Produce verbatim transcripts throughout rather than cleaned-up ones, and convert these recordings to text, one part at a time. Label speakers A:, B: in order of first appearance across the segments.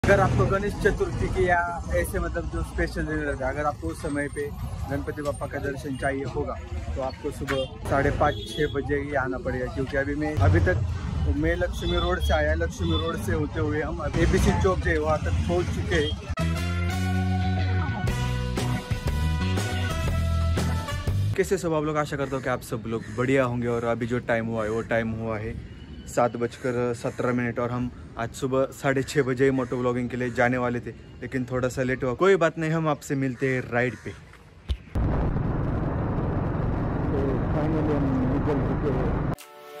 A: अगर आपको गणेश चतुर्थी की या ऐसे मतलब जो स्पेशल दिन रहता है, अगर आपको उस समय पे गणपति बापा का दर्शन चाहिए होगा तो आपको सुबह साढ़े पाँच छः बजे ही आना पड़ेगा। क्योंकि अभी मैं अभी तक मैं लक्ष्मी रोड से आया, लक्ष्मी रोड से होते हुए हम एबीसी चौक से वहाँ तक पहुँच चुके हैं। कैसे सब आप लोग, आशा करता हूँ कि आप सब लोग बढ़िया होंगे। और अभी जो टाइम हुआ है वो टाइम हुआ है सात बजकर सत्रह मिनट और हम आज सुबह साढ़े छः बजे ही मोटो व्लॉगिंग के लिए जाने वाले थे, लेकिन थोड़ा सा लेट हुआ। कोई बात नहीं, हम आपसे मिलते हैं राइड पे। तो फाइनली हम निकल चुके हैं।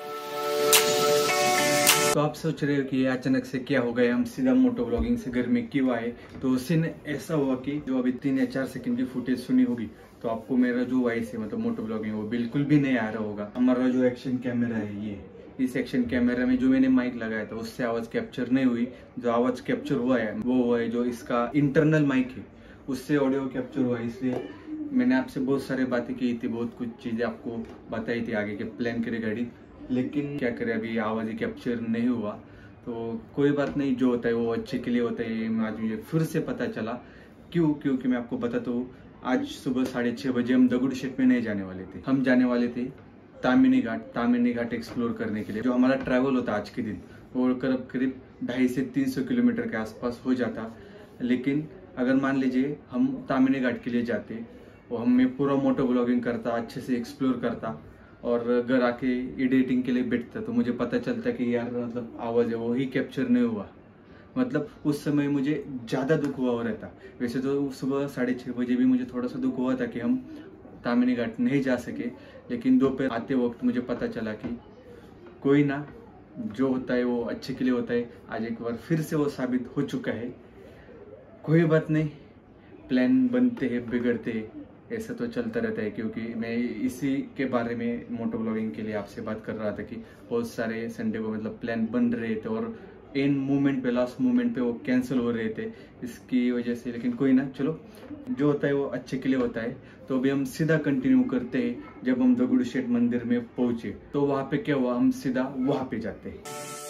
A: तो आप सोच रहे हो कि अचानक से क्या हो गया, हम सीधा मोटो व्लॉगिंग से घर में क्यों आए। तो सीन ऐसा हुआ कि जो अभी तीन या चार सेकंड की फुटेज सुनी होगी तो आपको मेरा जो वॉइस है मतलब मोटो व्लॉगिंग वो बिल्कुल भी नहीं आ रहा होगा। हमारा जो एक्शन कैमरा है, ये इस एक्शन कैमरा में जो मैंने माइक लगाया था उससे आवाज कैप्चर नहीं हुई। जो आवाज कैप्चर हुआ है वो हुआ है जो इसका इंटरनल माइक है उससे ऑडियो कैप्चर हुआ है। इसलिए मैंने आपसे बहुत सारी बातें की थी, बहुत कुछ चीजें आपको बताई थी आगे के प्लान के रिगार्डिंग, लेकिन क्या करें अभी आवाज ही कैप्चर नहीं हुआ। तो कोई बात नहीं, जो होता है वो अच्छे के लिए होता है। आज मुझे फिर से पता चला क्यों, क्योंकि मैं आपको बताता हूँ। आज सुबह साढ़े छः बजे हम दगुड़ शेट में नहीं जाने वाले थे, हम जाने वाले थे तामिनी घाट। तामिनी घाट एक्सप्लोर करने के लिए जो हमारा ट्रैवल होता आज के दिन वो करीब करीब ढाई से तीन सौ किलोमीटर के आसपास हो जाता। लेकिन अगर मान लीजिए हम तामिनी घाट के लिए जाते और हम मैं पूरा मोटो व्लॉगिंग करता, अच्छे से एक्सप्लोर करता और घर आके एडिटिंग के लिए बैठता, तो मुझे पता चलता कि यार मतलब आवाज़ है वो ही कैप्चर नहीं हुआ। मतलब उस समय मुझे ज़्यादा दुख हुआ हो रहता। वैसे तो सुबह साढ़े छः बजे भी मुझे थोड़ा सा दुख हुआ था कि हम तामिनी घाट नहीं जा सके, लेकिन दोपहर आते वक्त मुझे पता चला कि कोई ना, जो होता है वो अच्छे के लिए होता है। आज एक बार फिर से वो साबित हो चुका है। कोई बात नहीं, प्लान बनते हैं बिगड़ते हैं, ऐसा तो चलता रहता है। क्योंकि मैं इसी के बारे में मोटो व्लॉगिंग के लिए आपसे बात कर रहा था कि बहुत सारे संडे को मतलब प्लान बन रहे थे और एन मोमेंट पे, लास्ट मोमेंट पे वो कैंसिल हो रहे थे इसकी वजह से। लेकिन कोई ना, चलो जो होता है वो अच्छे के लिए होता है। तो अभी हम सीधा कंटिन्यू करते हैं। जब हम दगुड़ शेट मंदिर में पहुंचे तो वहां पे क्या हुआ, हम सीधा वहां पे जाते हैं।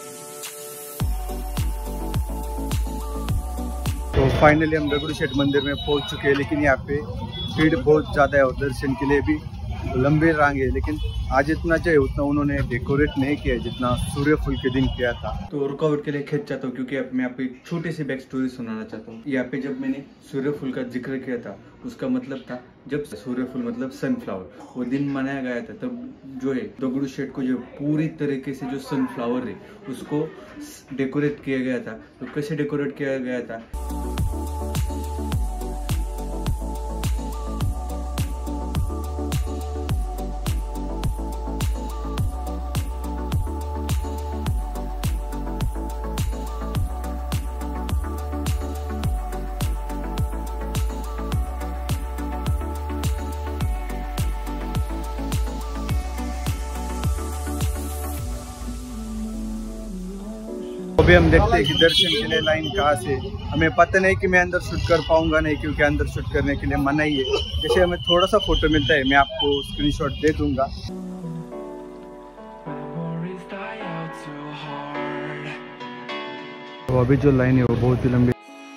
A: तो फाइनली हम दगुड़ शेट मंदिर में पहुंच चुके हैं, लेकिन यहाँ पे भीड़ बहुत ज्यादा है और दर्शन के लिए भी लंबी रांग है। लेकिन आज इतना चाहिए उतना उन्होंने डेकोरेट नहीं किया जितना सूर्य फूल के दिन किया था। तो रुकावट के लिए खेत चाहता हूँ क्योंकि मैं आपको एक छोटी सी बैक स्टोरी सुनाना चाहता हूँ। यहाँ पे जब मैंने सूर्य फूल का जिक्र किया था उसका मतलब था जब सूर्य फूल मतलब सनफ्लावर वो दिन मनाया गया था, तब जो है दगुड़ शेट को जो पूरी तरीके से जो सनफ्लावर है उसको डेकोरेट किया गया था। तो कैसे डेकोरेट किया गया था, अभी हम देखते हैं कि दर्शन के लिए लाइन कहाँ से। हमें पता नहीं कि मैं अंदर शूट कर पाऊंगा नहीं, क्योंकि अंदर शूट करने के लिए मना ही है। जैसे हमें थोड़ा सा फोटो मिलता है मैं आपको स्क्रीनशॉट दे दूंगा। तो अभी जो लाइन है वो बहुत ही लंबी,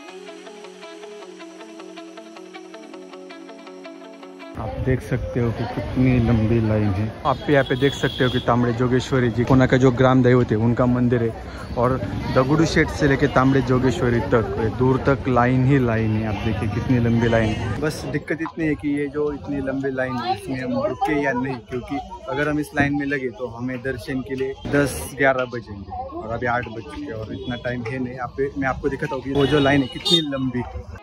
A: आप देख सकते हो कि कितनी लंबी लाइन है। आप यहाँ पे देख सकते हो कि तांबड़े जोगेश्वरी जी कोना का जो ग्राम दैवत है उनका मंदिर है और दगुड़ शेट से लेके तांबड़े जोगेश्वरी तक दूर तक लाइन ही लाइन है। आप देखिए कितनी लंबी लाइन है। बस दिक्कत इतनी है कि ये जो इतनी लंबी लाइन है इसमें हम रुके या नहीं, क्योंकि अगर हम इस लाइन में लगे तो हमें दर्शन के लिए दस ग्यारह बजेंगे और अभी आठ बज चुके हैं और इतना टाइम है नहीं। आप मैं आपको दिखाता हूँ कि वो जो लाइन है कितनी लंबी है।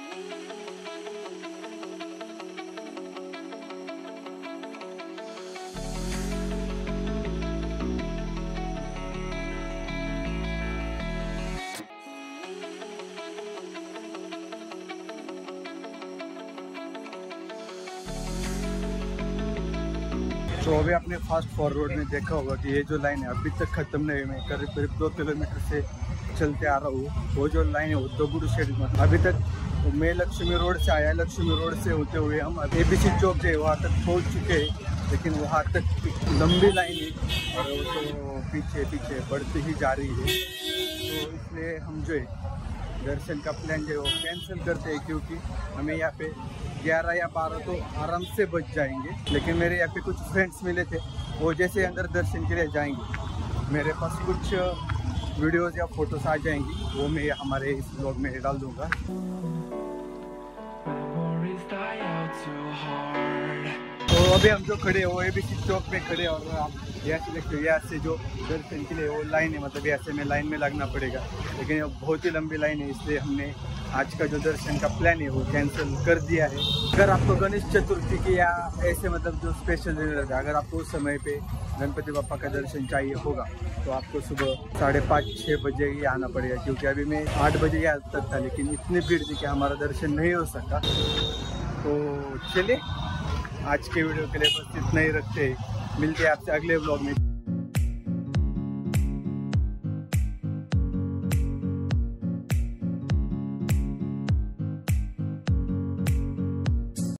A: तो अभी आपने फास्ट फॉरवर्ड में देखा होगा कि ये जो लाइन है अभी तक खत्म नहीं है। मैं करीब करीब दो किलोमीटर से चलते आ रहा हूँ। वो जो लाइन है वो दगुड़ शेट मतलब अभी तक मैं लक्ष्मी रोड से आया, लक्ष्मी रोड से होते हुए हम एबीसी चौक से वहाँ तक पहुँच चुके हैं, लेकिन वहाँ तक लंबी लाइन है और वो तो पीछे पीछे बढ़ती ही जा रही है। तो इसलिए हम जो है दर्शन का प्लान जो है वो कैंसिल करते हैं, क्योंकि हमें यहाँ पे ग्यारह या बारह तो आराम से बच जाएंगे। लेकिन मेरे यहाँ पे कुछ फ्रेंड्स मिले थे, वो जैसे अंदर दर्शन के लिए जाएंगे मेरे पास कुछ वीडियोस या फोटोस आ जाएंगी, वो मैं हमारे इस ब्लॉग में डाल दूंगा। तो अभी हम जो खड़े हैं वो एबीसी चौक में खड़े हैं, और आप यहाँ से देखते हो यहाँ से जो दर्शन के लिए वो लाइन है, मतलब यहाँ से हमें लाइन में लगना पड़ेगा, लेकिन ये बहुत ही लंबी लाइन है, इसलिए हमने आज का जो दर्शन का प्लान है वो कैंसिल कर दिया है। अगर आपको गणेश चतुर्थी की या ऐसे मतलब जो स्पेशल दिन रहता है, अगर आपको उस समय पे गणपति बापा का दर्शन चाहिए होगा तो आपको सुबह साढ़े पाँच छः बजे ही आना पड़ेगा, क्योंकि अभी मैं आठ बजे ही आता था, लेकिन इतनी भीड़ थी कि हमारा दर्शन नहीं हो सका। तो चलिए आज के वीडियो के लिए बस इतना ही रखते हैं, मिलते हैं आपसे अगले व्लॉग में।